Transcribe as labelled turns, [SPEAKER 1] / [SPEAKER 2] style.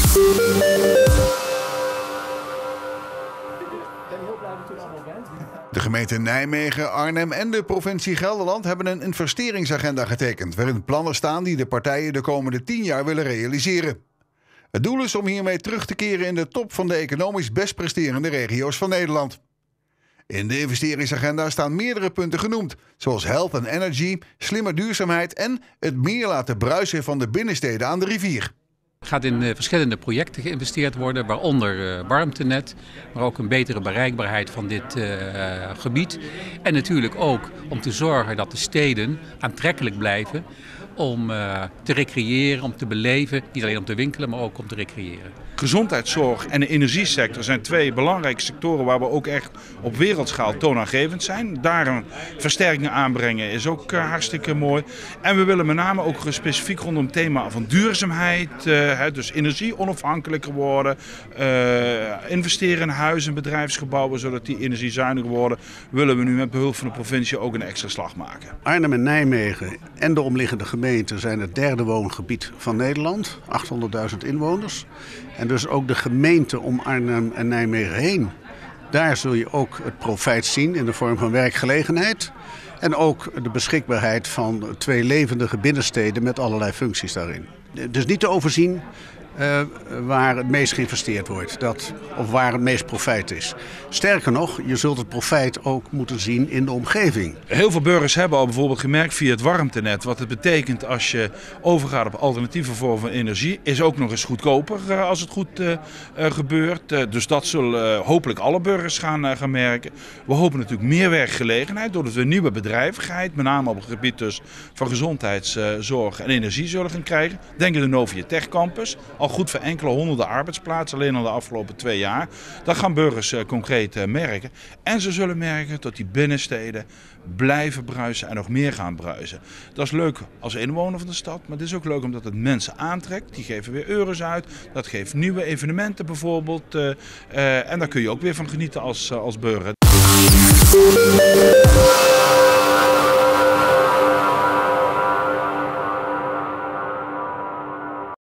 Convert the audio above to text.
[SPEAKER 1] De gemeente Nijmegen, Arnhem en de provincie Gelderland hebben een investeringsagenda getekend, waarin plannen staan die de partijen de komende 10 jaar willen realiseren. Het doel is om hiermee terug te keren in de top van de economisch best presterende regio's van Nederland. In de investeringsagenda staan meerdere punten genoemd, zoals health and energy, slimme duurzaamheid en het meer laten bruisen van de binnensteden aan de rivier.
[SPEAKER 2] Er gaat in verschillende projecten geïnvesteerd worden, waaronder warmtenet, maar ook een betere bereikbaarheid van dit gebied. En natuurlijk ook om te zorgen dat de steden aantrekkelijk blijven om te recreëren, om te beleven, niet alleen om te winkelen, maar ook om te recreëren.
[SPEAKER 3] Gezondheidszorg en de energiesector zijn 2 belangrijke sectoren waar we ook echt op wereldschaal toonaangevend zijn. Daar een versterking aanbrengen is ook hartstikke mooi. En we willen met name ook specifiek rondom het thema van duurzaamheid, dus energie onafhankelijker worden, investeren in huizen en bedrijfsgebouwen zodat die energiezuiniger worden, willen we nu met behulp van de provincie ook een extra slag maken.
[SPEAKER 4] Arnhem en Nijmegen en de omliggende gemeenten zijn het 3e woongebied van Nederland, 800.000 inwoners. En dus ook de gemeente om Arnhem en Nijmegen heen. Daar zul je ook het profijt zien in de vorm van werkgelegenheid. En ook de beschikbaarheid van 2 levendige binnensteden met allerlei functies daarin. Dus niet te overzien waar het meest geïnvesteerd wordt, of waar het meest profijt is. Sterker nog, je zult het profijt ook moeten zien in de omgeving.
[SPEAKER 3] Heel veel burgers hebben al bijvoorbeeld gemerkt via het warmtenet wat het betekent als je overgaat op alternatieve vormen van energie. Is ook nog eens goedkoper als het goed gebeurt. Dus dat zullen hopelijk alle burgers gaan merken. We hopen natuurlijk meer werkgelegenheid doordat we nieuwe bedrijvigheid, met name op het gebied dus van gezondheidszorg en energie zullen gaan krijgen. Denk aan de Novia Tech Campus. Al goed voor enkele honderden arbeidsplaatsen, alleen al de afgelopen 2 jaar. Dat gaan burgers concreet merken. En ze zullen merken dat die binnensteden blijven bruisen en nog meer gaan bruisen. Dat is leuk als inwoner van de stad, maar het is ook leuk omdat het mensen aantrekt. Die geven weer euro's uit. Dat geeft nieuwe evenementen bijvoorbeeld. En daar kun je ook weer van genieten als burger.